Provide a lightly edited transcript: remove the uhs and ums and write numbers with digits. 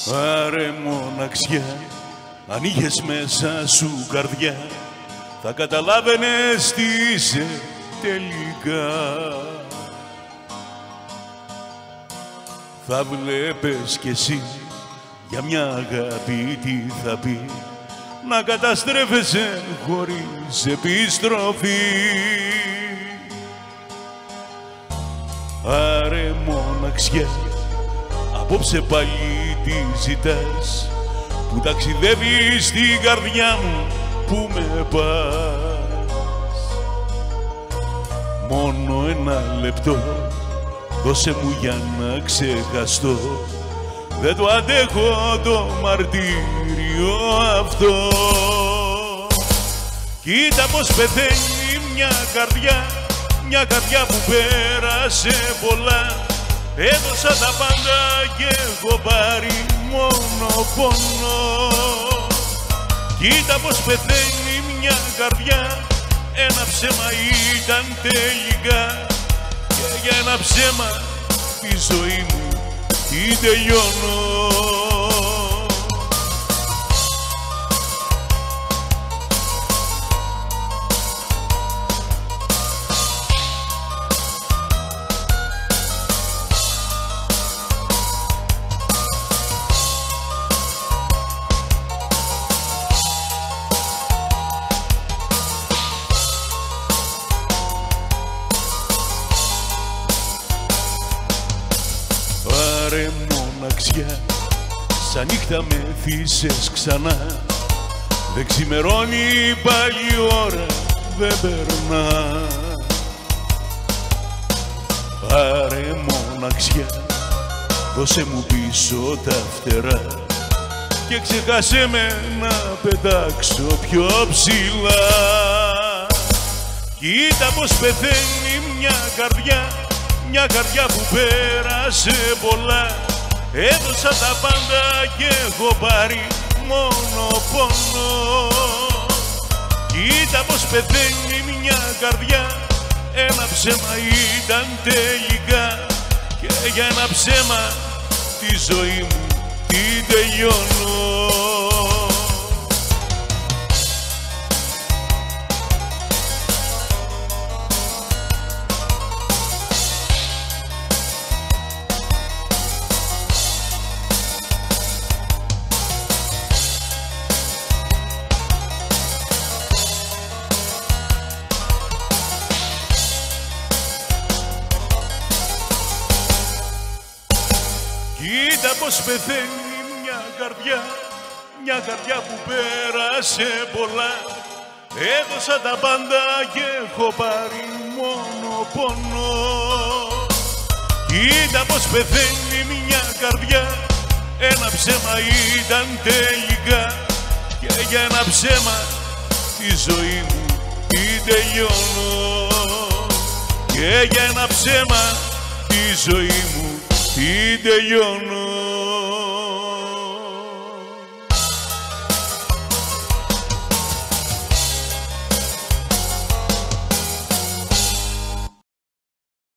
Άρε μοναξιά, αν είχες μέσα σου καρδιά, θα καταλάβαινες τι είσαι τελικά. Θα βλέπες κι εσύ για μια αγάπη τι θα πει, να καταστρέφεσαι χωρίς επιστροφή. Άρε μοναξιά, απόψε πάλι τι ζητάς, που ταξιδεύεις στην καρδιά μου που με πας. Μόνο ένα λεπτό δώσε μου για να ξεχαστώ, δεν το αντέχω το μαρτύριο αυτό. Κοίτα πως πεθαίνει μια καρδιά που πέρασε πολλά. Έδωσα τα πάντα και έχω πάρει μόνο πόνο. Κοίτα πως πεθαίνει μια καρδιά, ένα ψέμα ήταν τελικά, και για ένα ψέμα τη ζωή μου την τελειώνω. Άρε μοναξιά, σαν νύχτα με θύσες ξανά, δεν ξημερώνει πάλι η ώρα, δεν περνά. Άρε μοναξιά, δώσε μου πίσω τα φτερά και ξεχάσέ με να πετάξω πιο ψηλά. Κοίτα πως πεθαίνει μια καρδιά που πέρασε πολλά. Έδωσα τα πάντα και έχω πάρει μόνο πόνο. Κοίτα πως πεθαίνει μια καρδιά, ένα ψέμα ήταν τελικά, και για ένα ψέμα τη ζωή μου την τελειώνω. Κοίτα πως πεθαίνει μια καρδιά που πέρασε πολλά. Έδωσα τα πάντα και έχω πάρει μόνο πόνο. Κοίτα πως πεθαίνει μια καρδιά, ένα ψέμα ήταν τελικά, και για ένα ψέμα τη ζωή μου την τελειώνω. Και για ένα ψέμα τη ζωή μου την τελειώνω.